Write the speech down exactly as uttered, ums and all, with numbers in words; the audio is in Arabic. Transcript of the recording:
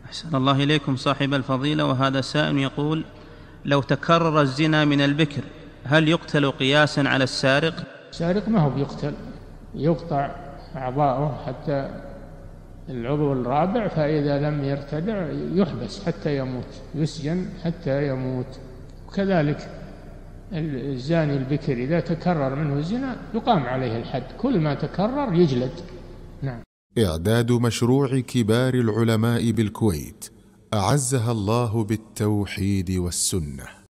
أحسن الله إليكم صاحب الفضيلة. وهذا سائل يقول: لو تكرر الزنا من البكر هل يقتل قياسا على السارق؟ السارق ما هو بيقتل، يقطع أعضاؤه حتى العضو الرابع، فإذا لم يرتدع يحبس حتى يموت، يسجن حتى يموت. وكذلك الزاني البكر إذا تكرر منه الزنا يقام عليه الحد، كل ما تكرر يجلد. نعم. إعداد مشروع كبار العلماء بالكويت أعزها الله بالتوحيد والسنة.